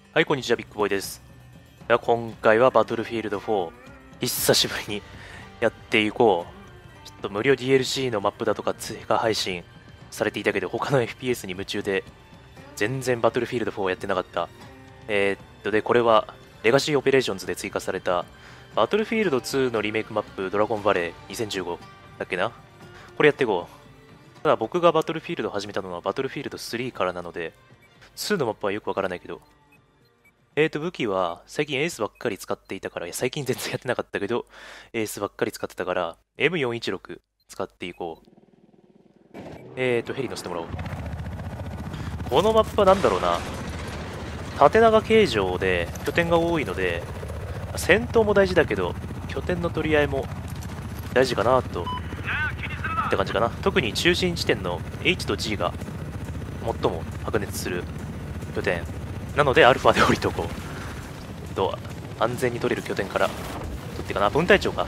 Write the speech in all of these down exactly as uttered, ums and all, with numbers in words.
はい、こんにちは、ビッグボーイです。では今回はバトルフィールドフォー、久しぶりにやっていこう。ちょっと無料 ディーエルシー のマップだとか追加配信されていたけど、他の エフピーエス に夢中で、全然バトルフィールドフォーをやってなかった。えー、っと、で、これは、レガシーオペレーションズで追加された、バトルフィールドツーのリメイクマップ、ドラゴンバレーにせんじゅうごだっけな。これやっていこう。ただ僕がバトルフィールドを始めたのはバトルフィールドスリーからなので、ツーのマップはよくわからないけど、えーと、武器は、最近エースばっかり使っていたから、いや、最近全然やってなかったけど、エースばっかり使ってたから、エムよんいちろく 使っていこう。えーと、ヘリ乗せてもらおう。このマップは何だろうな。縦長形状で拠点が多いので、戦闘も大事だけど、拠点の取り合いも大事かなと。って感じかな。特に中心地点の H と G が最も白熱する拠点。なので、アルファで降りとこう。と、安全に取れる拠点から取っていかな。分隊長か。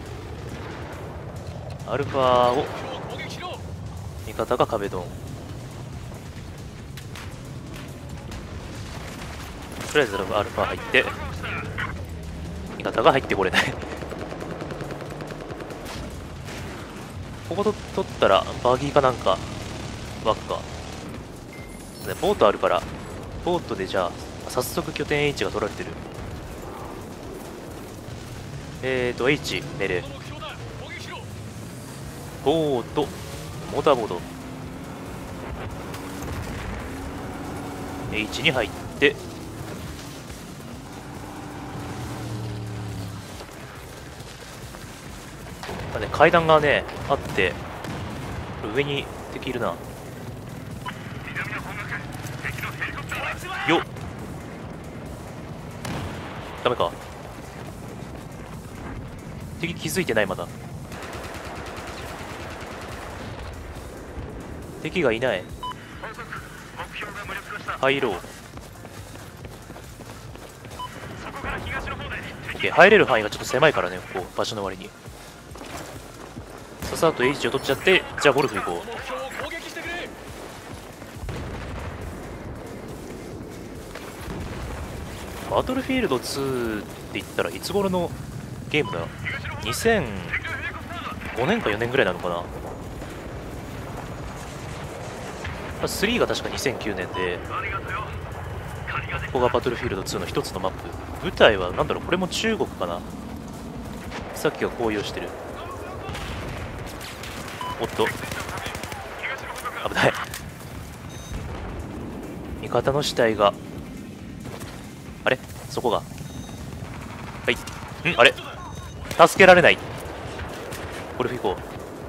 アルファを、味方が壁ドン。とりあえずアルファ入って、味方が入ってこれない。ここと取ったら、バギーかなんか、バッカ。ボートあるから、ボートでじゃあ、早速拠点 H が取られてる。えーと、H、命令。ボート、モーターボード。H に入って、まあね、階段がね、あって、上に敵いるな。よっダメか。敵気づいてないまだ。敵がいない。入ろう。オッケー、入れる範囲がちょっと狭いからね、ここ場所の割に。さっさと H を取っちゃって、じゃあゴルフ行こう。バトルフィールドツーって言ったらいつ頃のゲームだ。にせんごねんかよねんぐらいなのかな。スリーが確かにせんきゅうねんで、ここがバトルフィールドツーの一つのマップ。舞台はなんだろう、これも中国かな。さっきが紅葉してる。おっと危ない。味方の死体が、あれそこが、はいんあれ助けられない。ゴルフ行こ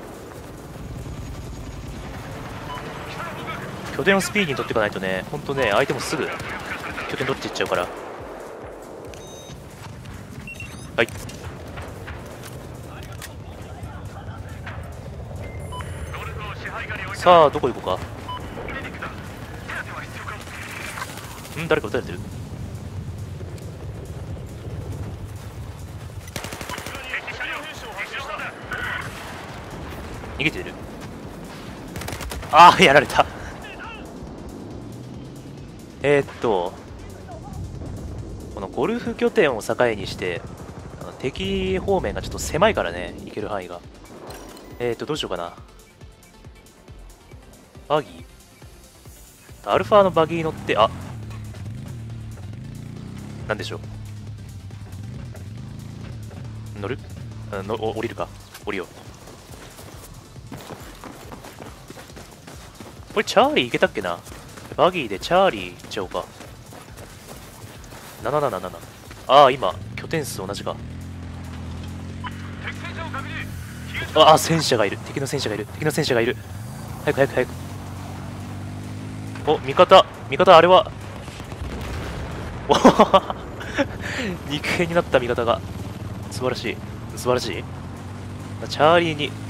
う。拠点をスピーディーに取っていかないとね、ほんとね、相手もすぐ拠点取っていっちゃうから。はい、さあどこ行こうか。ん誰か撃たれてる。逃げてる。ああやられた。えー、っとこのゴルフ拠点を境にして敵方面がちょっと狭いからね、行ける範囲が。えー、っとどうしようかな。バギーアルファのバギー乗って、あなんでしょう。乗るの降りるか。降りよう。これチャーリー行けたっけな。バギーでチャーリー行っちゃおうか。なななななな。ああ今拠点数同じか。ああ戦車がいる。敵の戦車がいる。敵の戦車がいる。早く早く早く。お味方味方あれはお肉片になった味方が素晴らしい素晴らしい。チャーリーに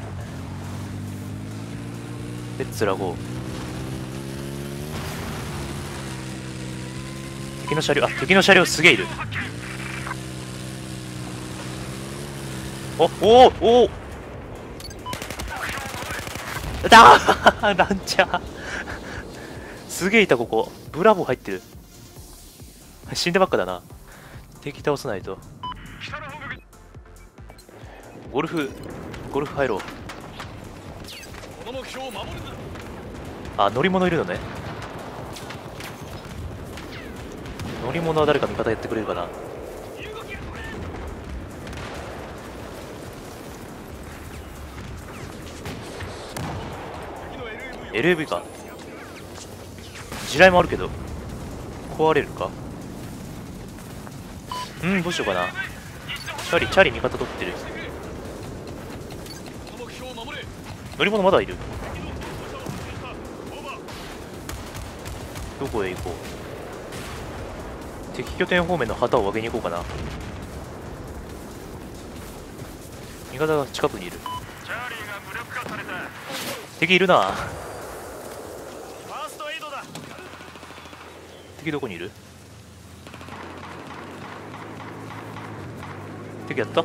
レッツラゴー。敵の車両、あ敵の車両すげえいる。おおおおだーランチャーすげえいた。ここブラボー入ってる。 死んでばっかだな。敵倒さないと。ゴルフゴルフ入ろう。あ、乗り物いるのね。乗り物は誰か味方やってくれるかな。エルエーブイ か。地雷もあるけど壊れるか。うん、どうしようかな。チャリチャリ味方取ってる。乗り物まだいる。どこへ行こう。敵拠点方面の旗を上げに行こうかな。味方が近くにいる。敵いるな。敵どこにいる。敵やった。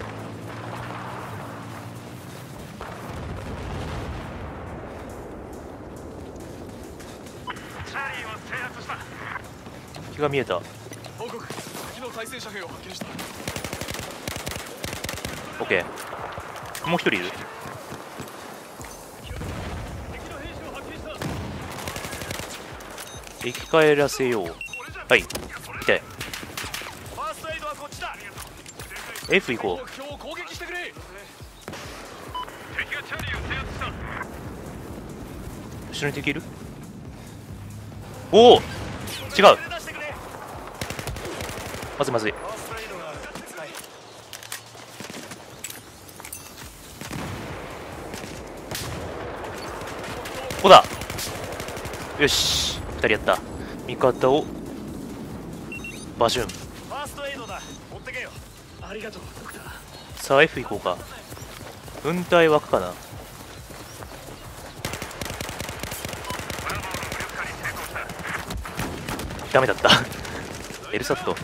敵が見えた。 報告、敵の対戦車兵を発見した。 オッケー。もう一人いる。生き返らせよう。はい、痛い。 F 行こう。後ろに敵いる。おお、違う。まずいまずい。ここだ。よし、ふたりやった。味方をバシュン。さあ F 行こうか。軍隊枠かな。ダメだったエルサット。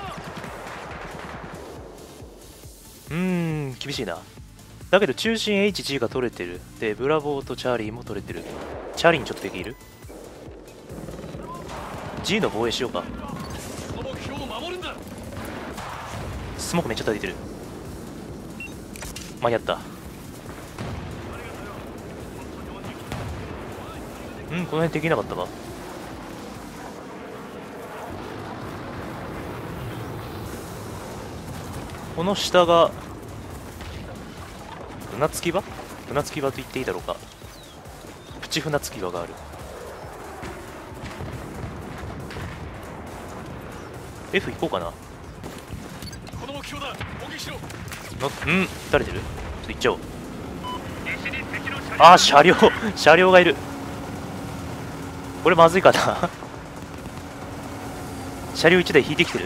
うーん、厳しいな。だけど中心 エイチジー が取れてる。でブラボーとチャーリーも取れてる。チャーリーにちょっと敵いる。 G の防衛しようか。スモークめっちゃ立ててる。間に合った。うん、この辺敵いなかったか。この下が船着き場船着き場と言っていいだろうか。プチ船着き場がある。 F 行こうかな。のん撃たれてる。ちょっと行っちゃおう。あー、車両車両がいる。これまずいかな車両いちだい引いてきてる。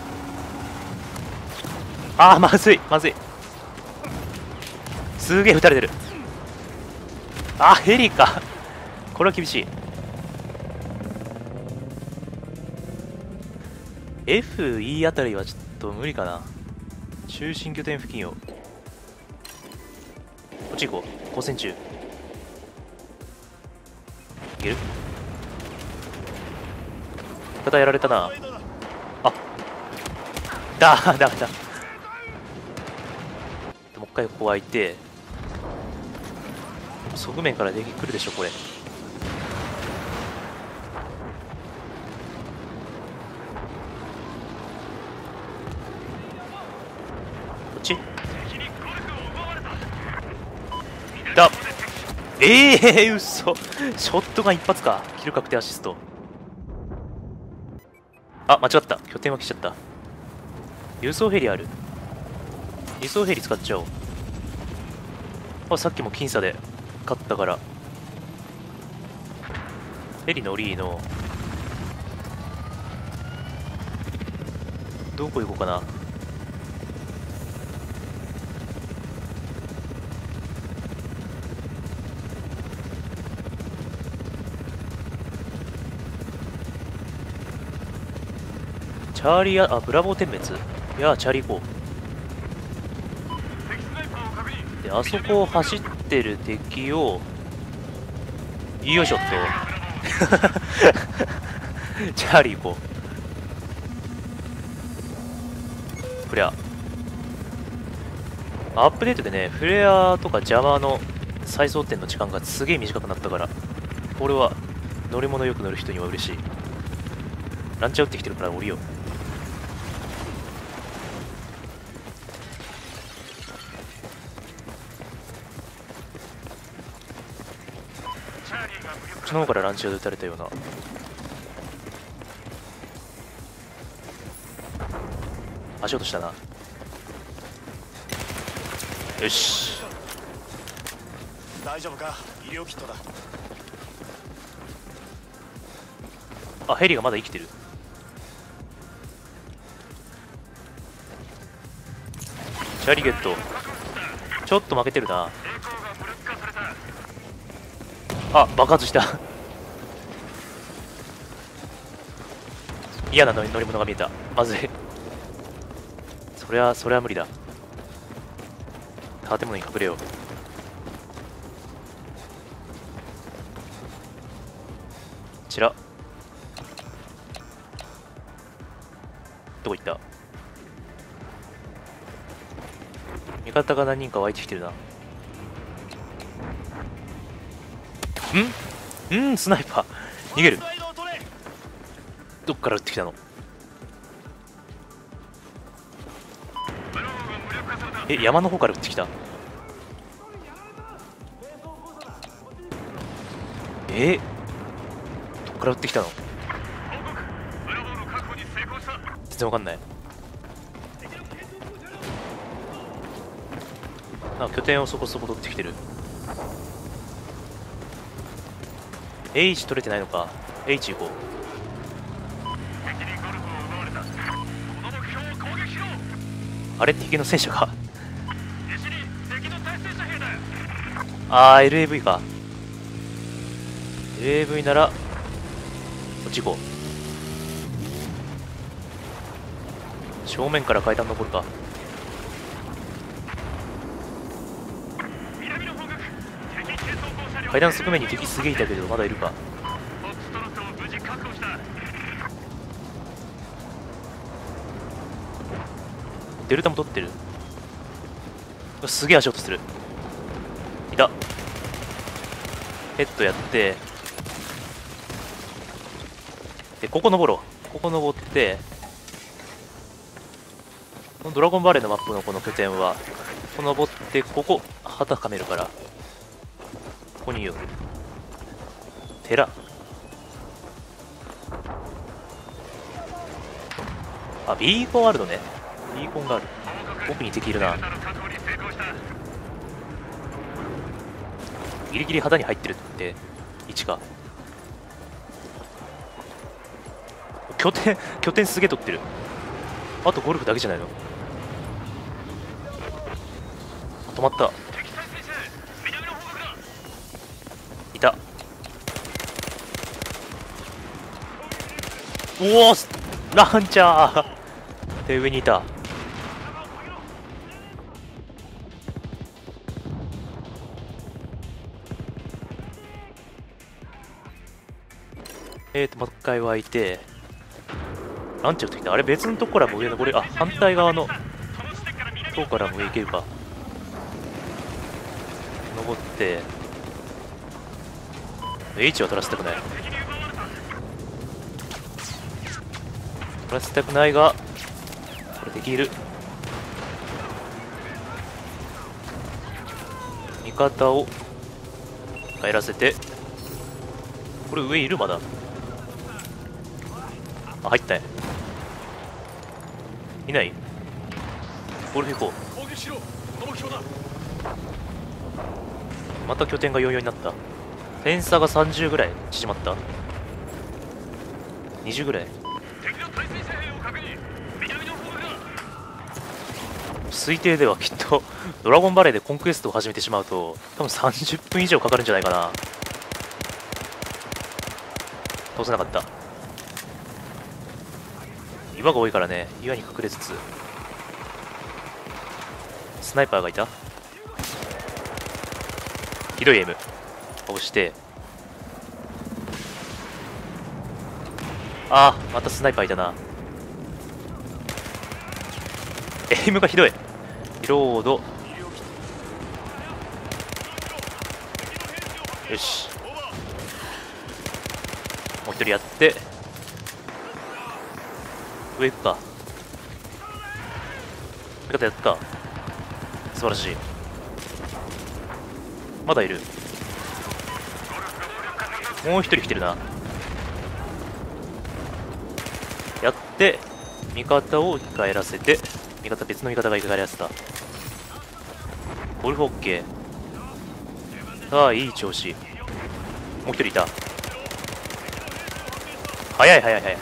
あー、まずいまずい。すげえ撃たれてる。あ、ヘリか。これは厳しい。 エフイー あたりはちょっと無理かな。中心拠点付近をこっち行こう。交戦中いける。味方やられたな。あだーダメだ。もう一回ここ開いて、側面から敵来るでしょこれ。こっちだ。ええー、嘘。ショットガン一発か。キル確定アシスト。あ、間違った。拠点は来ちゃった。輸送ヘリある。輸送ヘリ使っちゃおう。あ、さっきも僅差で勝ったからヘリのリーのどこ行こうかな。チャーリーや、あ、ブラボー点滅。いや、チャーリー行こう。で、あそこを走ってる敵を、よいしょっと。チャーリー行こう。 フレア。アップデートでね、フレアとか邪魔の再装填の時間がすげえ短くなったから、これは乗り物よく乗る人には嬉しい。ランチャー撃ってきてるから降りよう。こっちの方からランチャーで撃たれたような。足音したな。よし、 大丈夫か？医療キットだ。 あ、ヘリがまだ生きてる。チャリゲットちょっと負けてるな。あ、爆発した嫌な乗り物が見えた。まずい。そりゃそりゃ無理だ。建物に隠れよう。ちらどこ行った？味方が何人か湧いてきてるな。んんスナイパー逃げる。どっから撃ってきたの？え、山の方から撃ってきた。え、どっから撃ってきたの？全然わかんない。あ、拠点をそこそこ取ってきてる。 H 取れてないのか。 H 行こう。あれ、敵の戦車か。あー エルエーブイ か。 エルエーブイ ならこっち行こう。正面から階段登るか。階段側面に敵すげえいたけどまだいるか。デルタも取ってる。すげえ足音する。いた。ヘッドやってで、ここ登ろう。ここ登って、このドラゴンバレーのマップのこの拠点はここ登ってここ旗かめるから、ここにいよう。寺、あ、ビーコンあるのね。ビーコンがある。奥に敵いるな。ギリギリ旗に入ってるって位置か。拠点拠点すげえ取ってる。あとゴルフだけじゃないの。止まった。いた。おお、ランチャーで上にいた。えーと、もう一回湧いて、ランチャーってきた。あれ、別のとこからも上登れ、あ、反対側の塔からも上行けるか。登って、H は取らせたくない。取らせたくないが、これできる。味方を帰らせて、これ上いるまだ。あ、入ったね。いない。ゴルフ行こう。 攻撃しろ。この目標だ。 また拠点がよんよんになった。点差がさんじゅうぐらい縮まった。にじゅうぐらい。推定ではきっとドラゴンバレーでコンクエストを始めてしまうと多分さんじゅっぷん以上かかるんじゃないかな。通せなかった。岩が多いからね、岩に隠れつつ。スナイパーがいた。ひどいエイム押して、ああまたスナイパーいたな。 エイムがひどい。リロード。よし、もう一人やって上行くか。味方やった。素晴らしい。まだいる。もう一人来てるな。やって味方を生き返らせて、味方別の味方が生き返らせた。ゴルフオッケー。ああ、いい調子。もう一人いた。早い早い早い。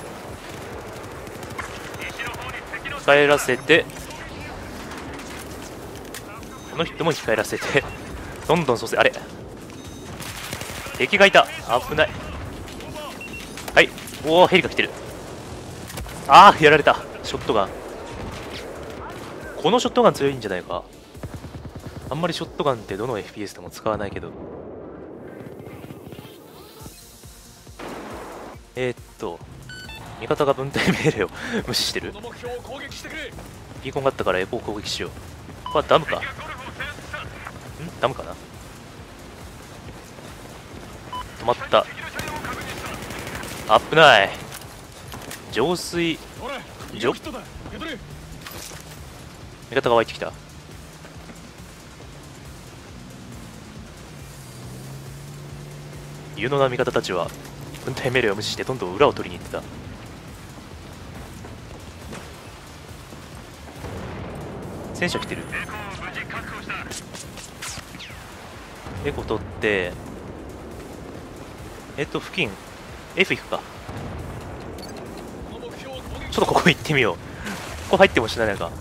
帰らせて、この人も生き返らせて、どんどん蘇生。あれ、敵がいた。危ない。はい。おお、ヘリが来てる。ああ、やられた。ショットガン。このショットガン強いんじゃないか。あんまりショットガンってどの エフピーエス でも使わないけど。えー、っと味方が分隊命令を無視してる。ビーコンがあったからエコを攻撃しよう。ここはダムか。んダムかな。止まった。危ない。浄水浄味方が湧いてきた。有能な味方たちは分隊命令を無視してどんどん裏を取りに行ってた。戦車来てる。エコ取ってえっと付近 F 行くか。ちょっとここ行ってみよう。ここ入ってもしないか。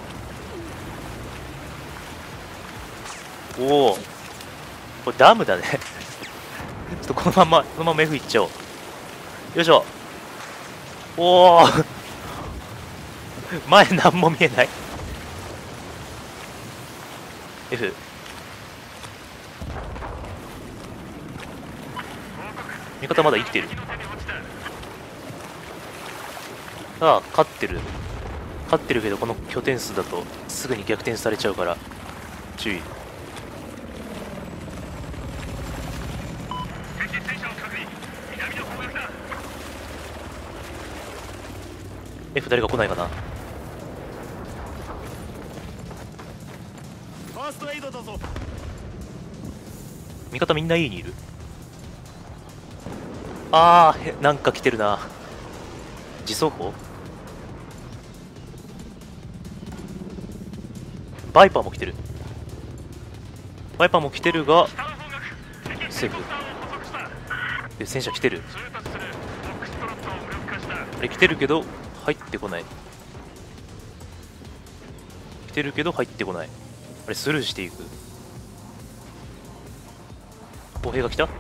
おお、これダムだね。ちょっとこのままこのまま F 行っちゃおう。よいしょ。おお前何も見えない。 F。 味方まだ生きてる。さあ勝ってる勝ってるけど、この拠点数だとすぐに逆転されちゃうから注意。F 誰か来ないかな。 ファーストエイドだぞ。 味方みんな E にいる。あー、なんか来てるな。自走砲。バイパーも来てる。バイパーも来てるがセーフで、戦車来てる。あれ来てるけど入ってこない。来てるけど入ってこない。あれスルーしていく。歩兵が来た。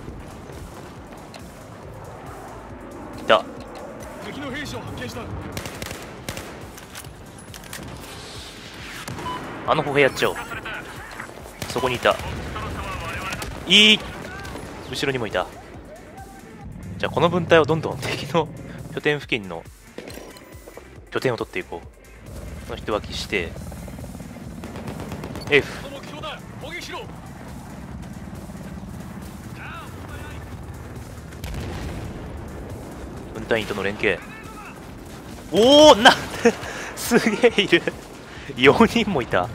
来た。 敵の兵士を発見した。 あの歩兵やっちゃおう。そこにいた。いい。後ろにもいた。じゃあこの分隊をどんどん敵の拠点付近の拠点を取っていこう。この人脇して F。 分隊員との連携。おお、なんてすげえいる。よにんもいた。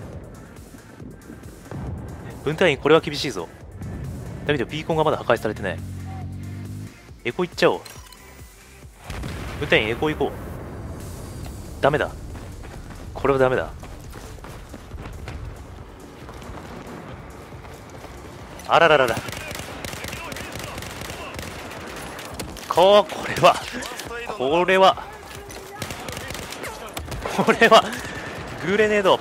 分隊員これは厳しいぞ。だけどビーコンがまだ破壊されてない。エコ行っちゃおう。分隊員エコ行こう。ダメだ、これはダメだ。あらららら。こう、これはこれはこれはグレネード。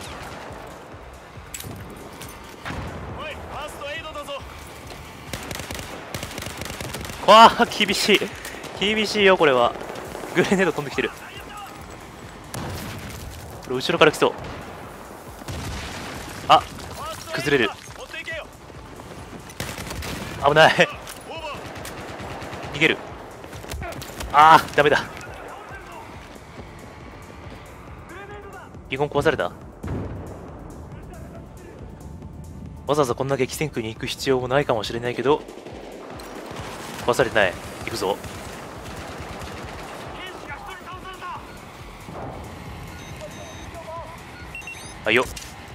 わあ、厳しい厳しいよ。これはグレネード飛んできてる。これ後ろから来そう。あ、崩れる。危ない。逃げる。ああ、ダメだ。 ビゴン壊された。わざわざこんな激戦区に行く必要もないかもしれないけど、壊されてない。行くぞ。はいよ。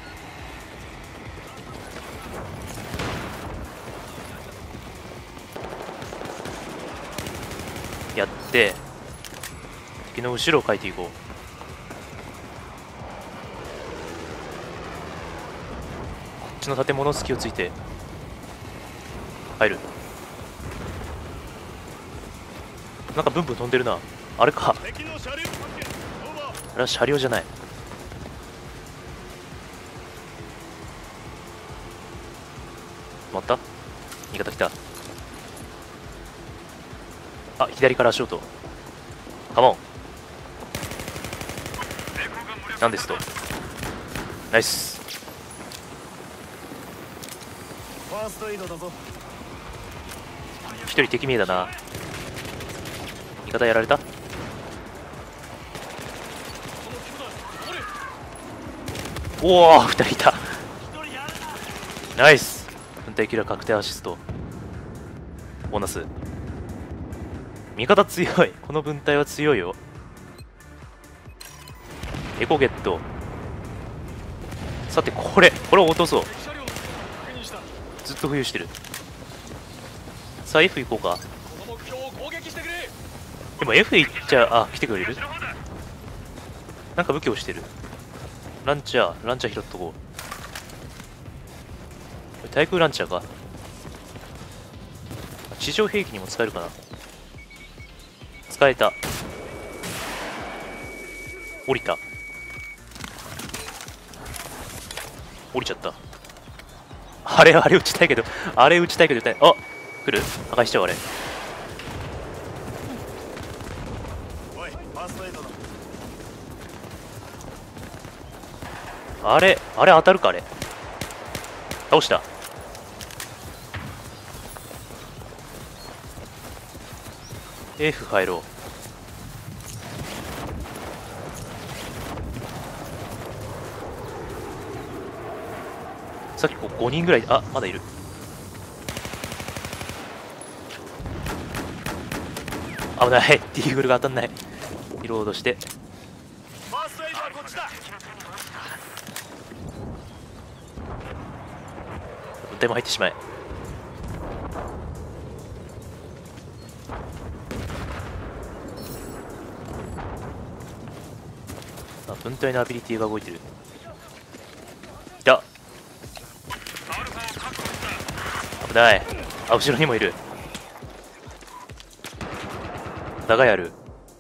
やって敵の後ろを描いていこう。こっちの建物隙をついて入る。なんかブンブン飛んでるな。あれか。あれは車両じゃない。止まった。味方来た。あ、左から足音。カモン。なんですと。ナイス。 ファーストエイドだぞ。 一人敵見えだな。味方やられた。おお、二人いた。ナイス。分隊キラー確定アシスト。ボーナス。味方強い。この分隊は強いよ。エコゲット。さてこれこれを落とそう。ずっと浮遊してる。さあ F 行こうか。でも F 行っちゃう。あ、来てくれる。なんか武器をしてる。ランチャーランチャー拾っとこう。対空ランチャーか。地上兵器にも使えるかな。使えた。降りた。降りちゃった。あれあれ撃ちたいけど、あれ撃ちたいけど撃たない。あ、来る。破壊しちゃう。あれおい、ファーストエイドだ。 あれあれ当たるか。あれ倒した。F 入ろう。さっきこうごにんぐらい。あ、まだいる。危ない。ディーグルが当たんない。リロードして。 ファーストエイドはこっちだ。 分隊も入ってしまえ。あ、分隊のアビリティが動いてる。いた。危ない。あ、後ろにもいる。だがやる。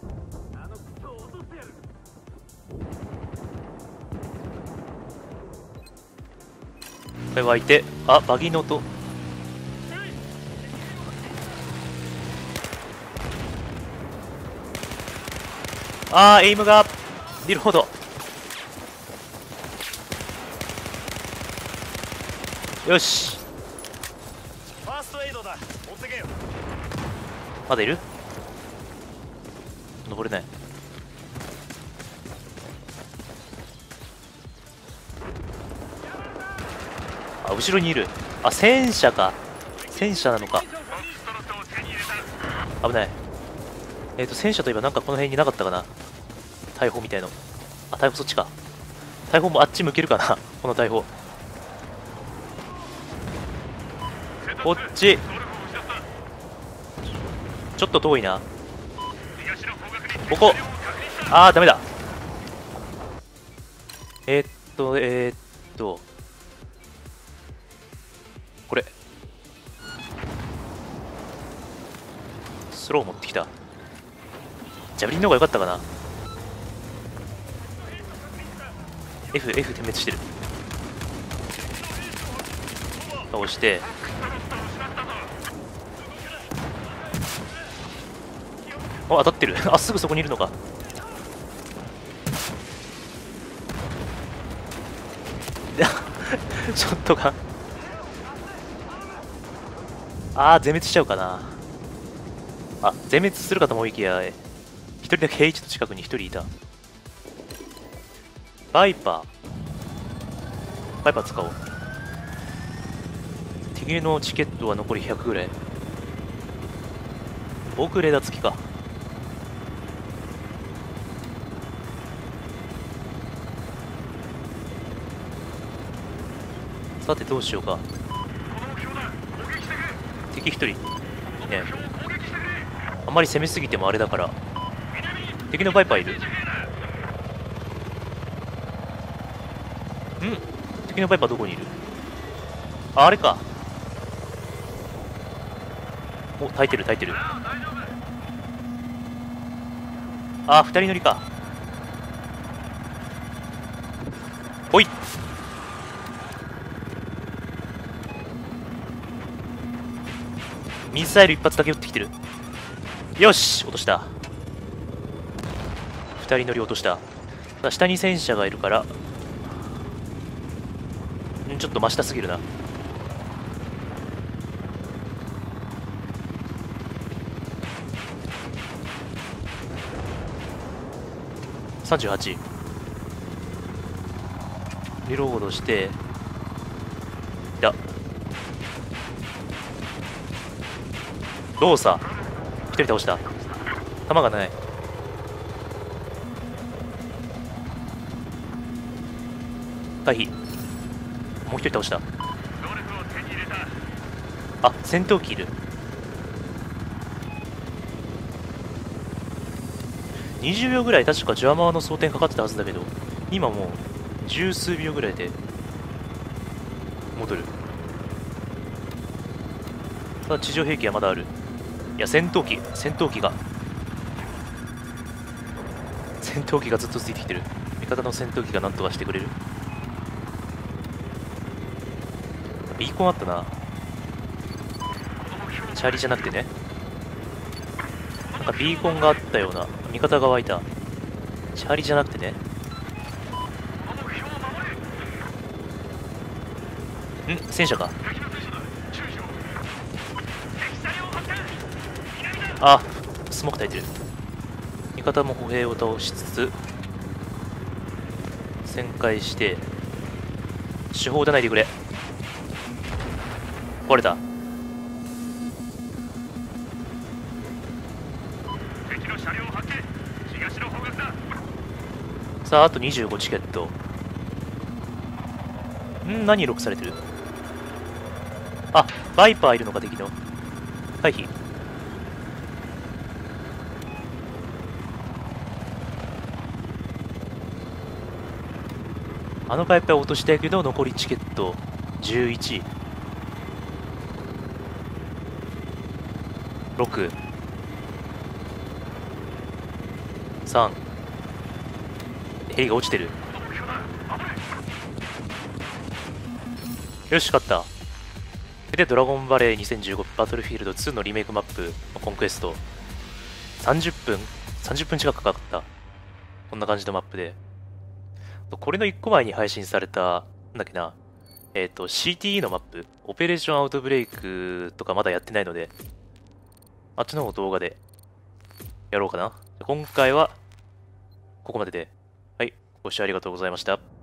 これ湧いて、あ、バギーの音。あー、エイムがリロード。よし。 ファーストエイドだ。持ってけよ。 まだいる。登れない。あ、後ろにいる。あ、戦車か。戦車なのか。危ない。えっと戦車といえばなんかこの辺になかったかな。大砲みたいの。あ、大砲そっちか。大砲もあっち向けるかな。この大砲こっち。ちょっと遠いな。ここ。あーダメだ。えー、っとえー、っとこれスロー持ってきた。ジャブリンの方が良かったかな。 F F 点滅してる。倒して。あ、当たってる。あ、すぐそこにいるのか。ショットがあー全滅しちゃうかな。あ、全滅するかと思いきや一人だけ H の近くに一人いた。 バイパーバイパー使おう。敵のチケットは残りひゃくぐらい。僕レーダー付きか。さてどうしようか。敵一人ね。あんまり攻めすぎてもあれだから。敵のバイパーいる。ん敵のバイパーどこにいる。あ、あれか。お、耐えてる耐えてる。あ、二人乗りか。ほい。ミサイル一発だけ撃ってきてる。よし落とした。二人乗り落とした。下に戦車がいるからんちょっと真下すぎるな。さんじゅうはち。リロードしていや動作一人倒した。弾がない。回避。もう一人倒した。あ、戦闘機いる。にじゅうびょうぐらい確かジャーマーの装填かかってたはずだけど、今もう十数秒ぐらいで戻る。ただ地上兵器はまだある。いや戦闘機戦闘機が戦闘機がずっとついてきてる。味方の戦闘機が何とかしてくれる。ビーコンあったな。チャーリーじゃなくてね、なんかビーコンがあったような。味方が湧いた。チャーリーじゃなくてね。ん戦車か。あ、スモーク焚いてる。味方も歩兵を倒しつつ旋回して手法を撃たないでくれ。壊れた。さああとにじゅうごチケット。ん何ロックされてる。あ、バイパーいるのか敵の。回避。あのバイパー落としたいけど残りチケットじゅういち、ろく、さん、ヘリが落ちてる。よし勝った。でドラゴンバレーにせんじゅうごバトルフィールドツーのリメイクマップコンクエストさんじゅっぷんさんじゅっぷん近くかかった。こんな感じのマップで、これのいっこまえに配信されたなんだっけな、えっと シーティーイー のマップオペレーションアウトブレイクとかまだやってないので、あっちの方動画でやろうかな。今回はここまでで、はい、ご視聴ありがとうございました。